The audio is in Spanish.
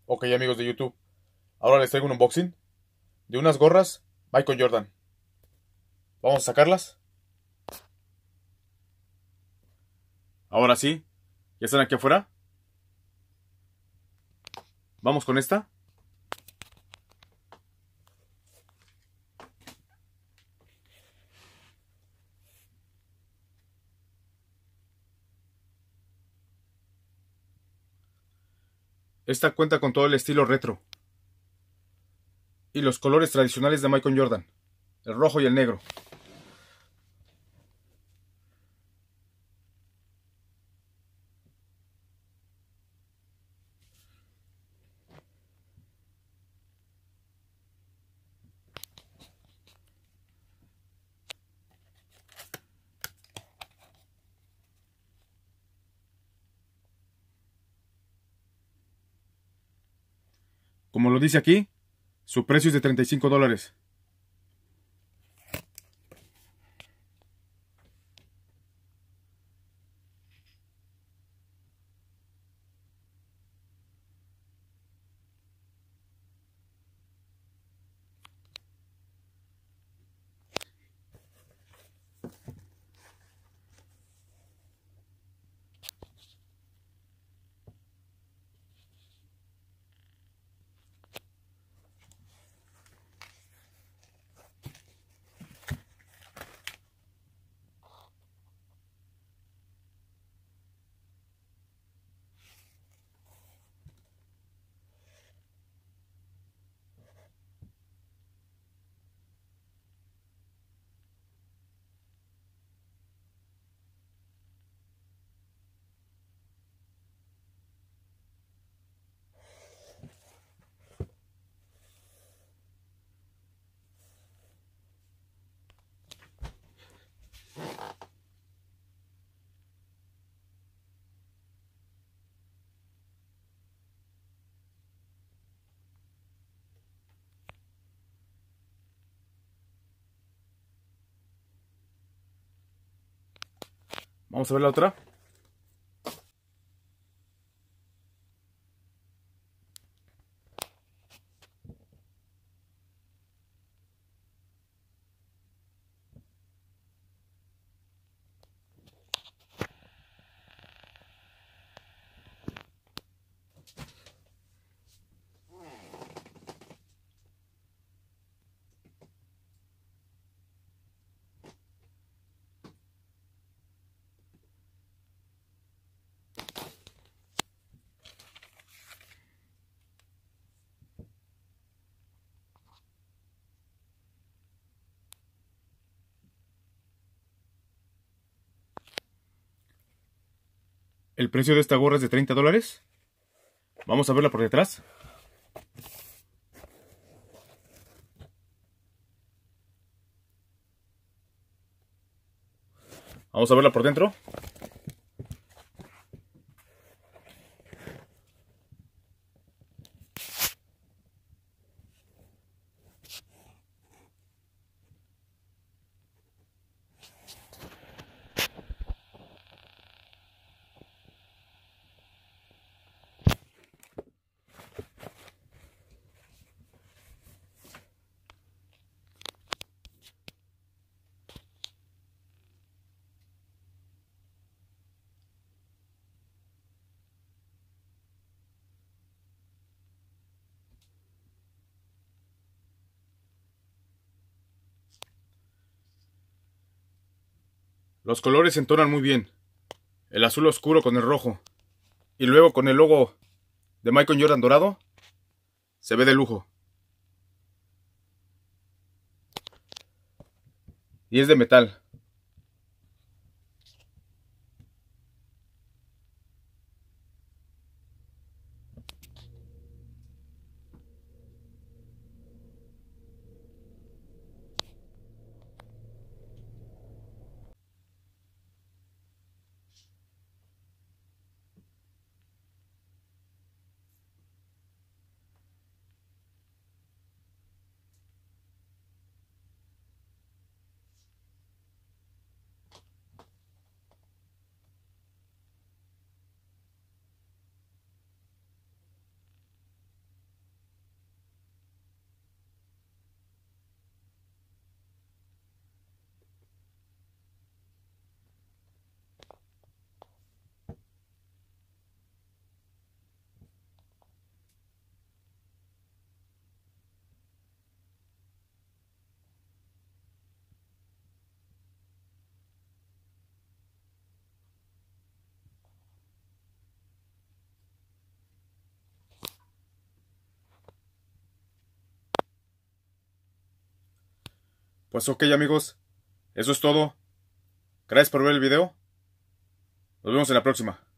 Ok, amigos de YouTube, ahora les traigo un unboxing de unas gorras Michael Jordan. Vamos a sacarlas. Ahora sí, ya están aquí afuera. Vamos con esta. Esta cuenta con todo el estilo retro y los colores tradicionales de Michael Jordan, el rojo y el negro. Como lo dice aquí, su precio es de $35. Vamos a ver la otra. El precio de esta gorra es de $30. Vamos a verla por detrás. Vamos a verla por dentro. Los colores se entonan muy bien. El azul oscuro con el rojo. Y luego con el logo de Michael Jordan dorado. Se ve de lujo. Y es de metal. Pues ok, amigos, eso es todo. Gracias por ver el video. Nos vemos en la próxima.